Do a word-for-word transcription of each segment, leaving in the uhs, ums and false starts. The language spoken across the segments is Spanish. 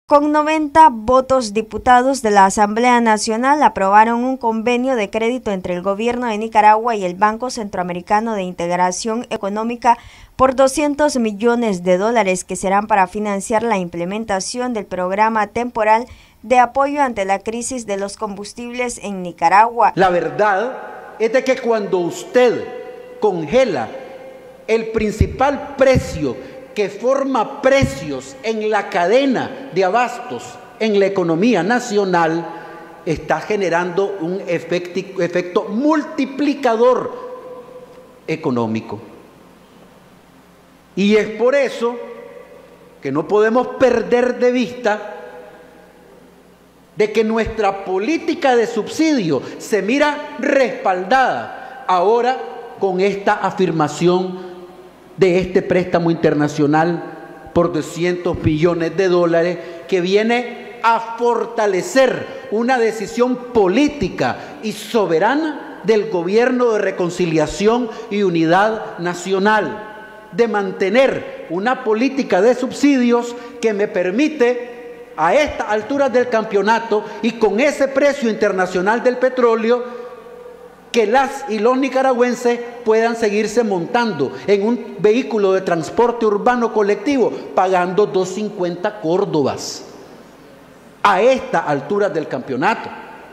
Con noventa votos, diputados de la Asamblea Nacional aprobaron un convenio de crédito entre el Gobierno de Nicaragua y el Banco Centroamericano de Integración Económica por doscientos millones de dólares que serán para financiar la implementación del programa temporal de apoyo ante la crisis de los combustibles en Nicaragua. La verdad es de que cuando usted congela el principal precio que forma precios en la cadena de abastos en la economía nacional, está generando un efecto, efecto multiplicador económico. Y es por eso que no podemos perder de vista de que nuestra política de subsidio se mira respaldada ahora con esta afirmación de este préstamo internacional por doscientos millones de dólares que viene a fortalecer una decisión política y soberana del Gobierno de Reconciliación y Unidad Nacional, de mantener una política de subsidios que me permite a estas alturas del campeonato y con ese precio internacional del petróleo que las y los nicaragüenses puedan seguirse montando en un vehículo de transporte urbano colectivo pagando dos cincuenta córdobas a estas alturas del campeonato.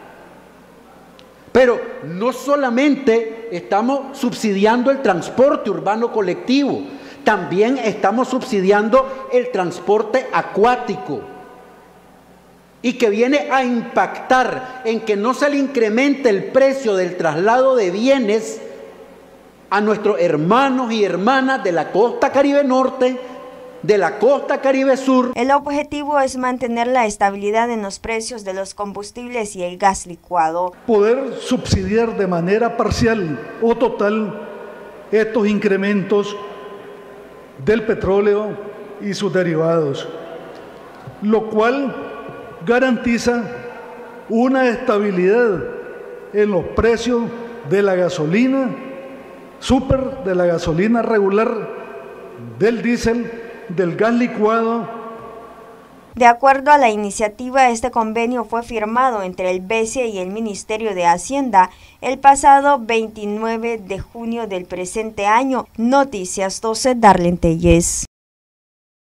Pero no solamente estamos subsidiando el transporte urbano colectivo, también estamos subsidiando el transporte acuático, y que viene a impactar en que no se le incremente el precio del traslado de bienes a nuestros hermanos y hermanas de la costa Caribe Norte, de la costa Caribe Sur. El objetivo es mantener la estabilidad en los precios de los combustibles y el gas licuado. Poder subsidiar de manera parcial o total estos incrementos del petróleo y sus derivados, lo cual garantiza una estabilidad en los precios de la gasolina súper, de la gasolina regular, del diésel, del gas licuado. De acuerdo a la iniciativa, este convenio fue firmado entre el B C E y el Ministerio de Hacienda el pasado veintinueve de junio del presente año. Noticias doce, Darlene Telles.